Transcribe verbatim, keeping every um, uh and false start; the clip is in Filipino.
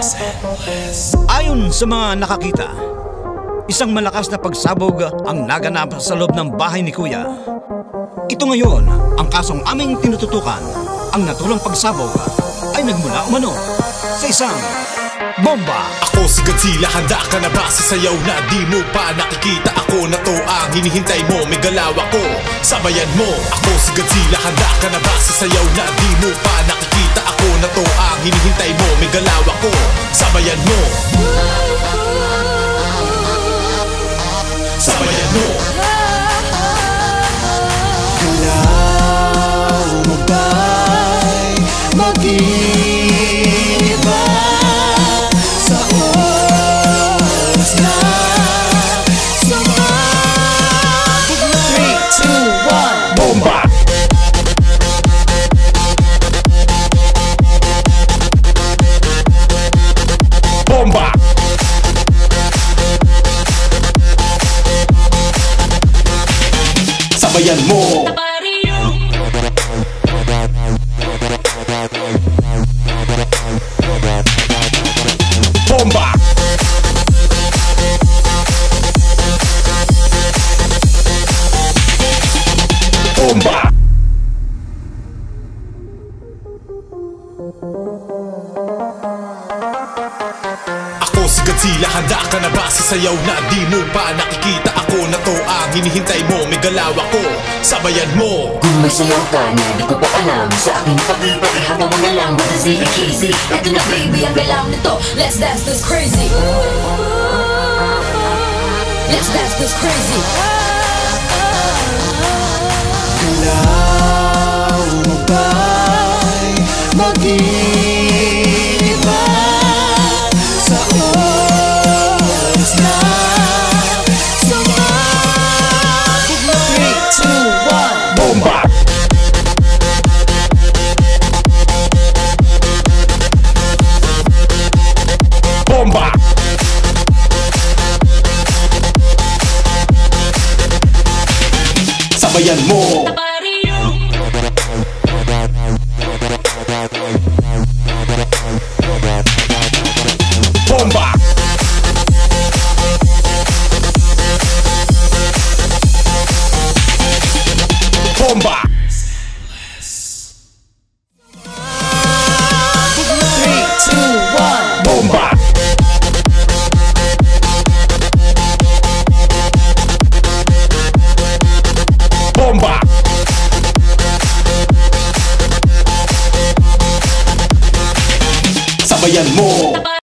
Ayon sa mga nakakita, isang malakas na pagsabog ang naganap sa loob ng bahay ni Kuya. Ito ngayon ang kasong aming tinututukan. Ang natulang pagsabog ay nagmula umano sa isang bomba. Ako si Godzilla, handa ka na ba sa sayaw na di mo pa nakikita? Ako na to ang hinihintay mo, may galaw ako, sabayan mo. Ako si Godzilla, handa ka na ba sa sayaw na di mo pa nakikita? Ako na to ang hinihintay mo, may galaw ako, sabayan mo. Sabayan mo. Galaw mo ba'y mag-iba sa oras na sumabog na? three, two, one, Bomba! Bomba! Sabayan mo. Bomba! Bomba! Ako si Godzilla, handa ka na ba sa sayaw na di mo pa nakikita? Ako na to ang hinihintay mo, may galaw ako, sabayan mo. Kung may sayaw ka na di ko pa alam, sa aking pag-ibig ihataw mo na lang, Godzilla Casey. Ito na baby, ang galaw nito, let's dance this crazy. Let's dance this crazy. galaw mo ba'y mag-iba sa oras na sumabog na? three, two, one, Bomba! Bomba! Sabayan mo. Bomba! Bomba! three, two, one, Bomba! Bomba! Sabayan mo.